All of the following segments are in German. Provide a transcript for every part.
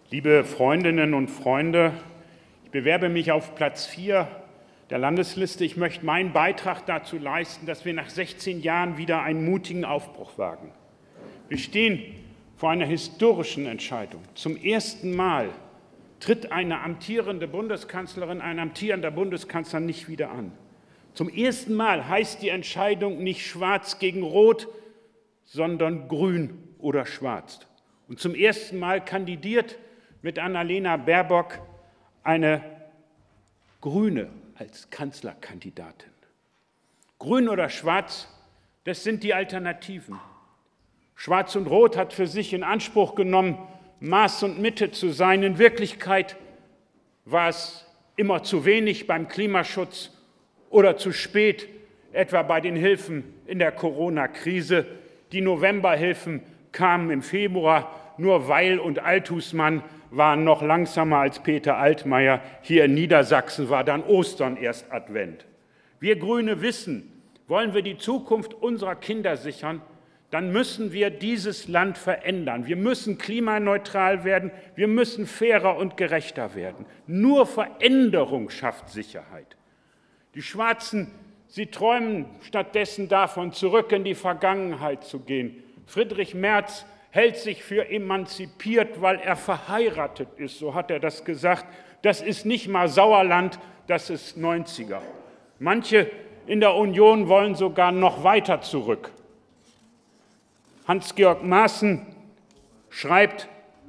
Liebe Freundinnen und Freunde, ich bewerbe mich auf Platz 4 der Landesliste. Ich möchte meinen Beitrag dazu leisten, dass wir nach 16 Jahren wieder einen mutigen Aufbruch wagen. Wir stehen vor einer historischen Entscheidung. Zum ersten Mal tritt eine amtierende Bundeskanzlerin, ein amtierender Bundeskanzler nicht wieder an. Zum ersten Mal heißt die Entscheidung nicht Schwarz gegen Rot, sondern Grün oder Schwarz. Und zum ersten Mal kandidiert mit Annalena Baerbock eine Grüne als Kanzlerkandidatin. Grün oder Schwarz, das sind die Alternativen. Schwarz und Rot hat für sich in Anspruch genommen, Maß und Mitte zu sein. In Wirklichkeit war es immer zu wenig beim Klimaschutz oder zu spät, etwa bei den Hilfen in der Corona-Krise. Die Novemberhilfen kamen im Februar, nur Weil und Althusmann waren noch langsamer als Peter Altmaier. Hier in Niedersachsen war dann Ostern erst Advent. Wir Grüne wissen, wollen wir die Zukunft unserer Kinder sichern, dann müssen wir dieses Land verändern. Wir müssen klimaneutral werden, wir müssen fairer und gerechter werden. Nur Veränderung schafft Sicherheit. Die Schwarzen, sie träumen stattdessen davon, zurück in die Vergangenheit zu gehen. Friedrich Merz hält sich für emanzipiert, weil er verheiratet ist, so hat er das gesagt. Das ist nicht mal Sauerland, das ist 90er. Manche in der Union wollen sogar noch weiter zurück. Hans-Georg Maaßen schreibt,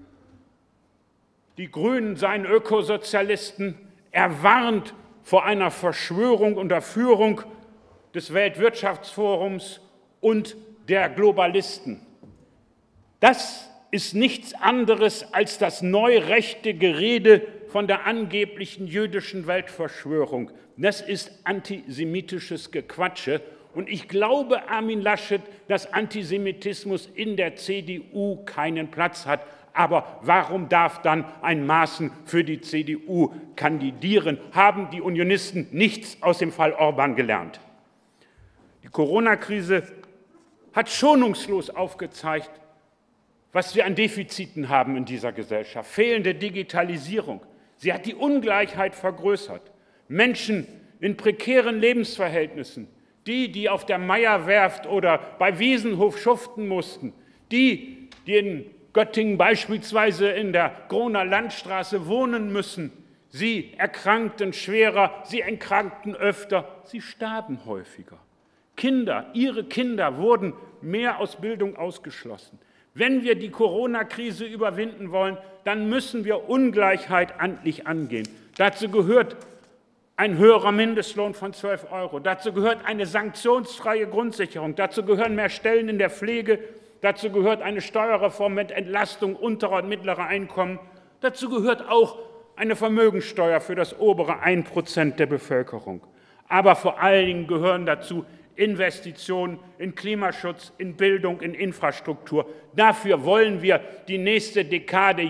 die Grünen seien Ökosozialisten. Er warnt vor einer Verschwörung unter Führung des Weltwirtschaftsforums und der Globalisten. Das ist nichts anderes als das neurechte Gerede von der angeblichen jüdischen Weltverschwörung. Das ist antisemitisches Gequatsche. Und ich glaube, Armin Laschet, dass Antisemitismus in der CDU keinen Platz hat. Aber warum darf dann ein Maaßen für die CDU kandidieren? Haben die Unionisten nichts aus dem Fall Orban gelernt? Die Corona-Krise hat schonungslos aufgezeigt, was wir an Defiziten haben in dieser Gesellschaft. Fehlende Digitalisierung. Sie hat die Ungleichheit vergrößert. Menschen in prekären Lebensverhältnissen, die auf der Meierwerft oder bei Wiesenhof schuften mussten, die in Göttingen beispielsweise in der Groner Landstraße wohnen müssen, sie erkrankten schwerer, sie erkrankten öfter, sie starben häufiger. Ihre Kinder wurden mehr aus Bildung ausgeschlossen. Wenn wir die Corona-Krise überwinden wollen, dann müssen wir Ungleichheit endlich angehen. Dazu gehört ein höherer Mindestlohn von 12 €. Dazu gehört eine sanktionsfreie Grundsicherung. Dazu gehören mehr Stellen in der Pflege. Dazu gehört eine Steuerreform mit Entlastung unterer und mittlerer Einkommen. Dazu gehört auch eine Vermögensteuer für das obere 1% der Bevölkerung. Aber vor allen Dingen gehören dazu Investitionen in Klimaschutz, in Bildung, in Infrastruktur. Dafür wollen wir die nächste Dekade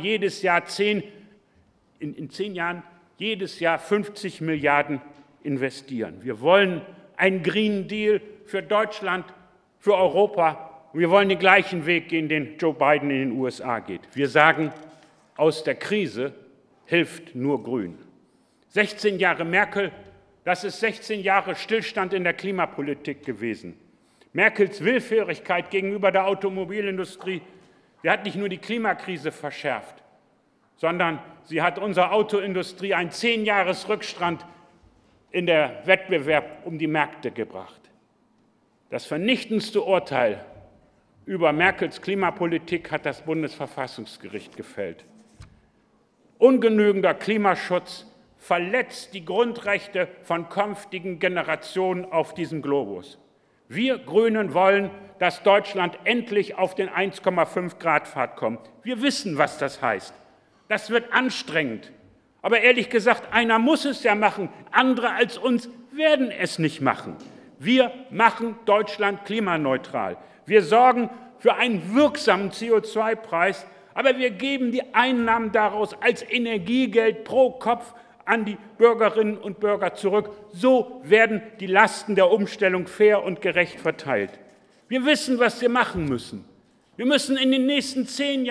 in 10 Jahren jedes Jahr 50 Milliarden investieren. Wir wollen einen Green Deal für Deutschland, für Europa. Und wir wollen den gleichen Weg gehen, den Joe Biden in den USA geht. Wir sagen, aus der Krise hilft nur Grün. 16 Jahre Merkel, das ist 16 Jahre Stillstand in der Klimapolitik gewesen. Merkels Willfährigkeit gegenüber der Automobilindustrie, die hat nicht nur die Klimakrise verschärft, sondern sie hat unserer Autoindustrie einen 10-Jahres-Rückstand in der Wettbewerb um die Märkte gebracht. Das vernichtendste Urteil über Merkels Klimapolitik hat das Bundesverfassungsgericht gefällt. Ungenügender Klimaschutz verletzt die Grundrechte von künftigen Generationen auf diesem Globus. Wir Grünen wollen, dass Deutschland endlich auf den 1,5-Grad-Pfad kommt. Wir wissen, was das heißt. Das wird anstrengend. Aber ehrlich gesagt, einer muss es ja machen. Andere als uns werden es nicht machen. Wir machen Deutschland klimaneutral. Wir sorgen für einen wirksamen CO2-Preis, aber wir geben die Einnahmen daraus als Energiegeld pro Kopf an die Bürgerinnen und Bürger zurück. So werden die Lasten der Umstellung fair und gerecht verteilt. Wir wissen, was wir machen müssen. Wir müssen in den nächsten 10 Jahren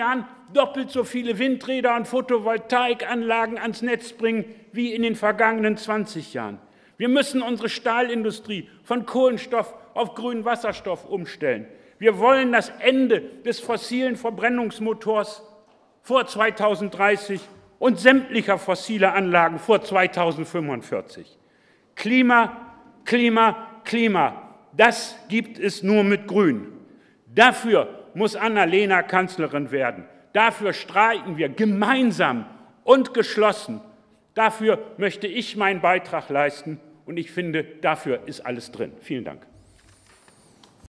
doppelt so viele Windräder und Photovoltaikanlagen ans Netz bringen wie in den vergangenen 20 Jahren. Wir müssen unsere Stahlindustrie von Kohlenstoff auf grünen Wasserstoff umstellen. Wir wollen das Ende des fossilen Verbrennungsmotors vor 2030 und sämtlicher fossiler Anlagen vor 2045. Klima, Klima, Klima, das gibt es nur mit Grün. Dafür muss Annalena Kanzlerin werden. Dafür streiken wir gemeinsam und geschlossen. Dafür möchte ich meinen Beitrag leisten und ich finde, dafür ist alles drin. Vielen Dank.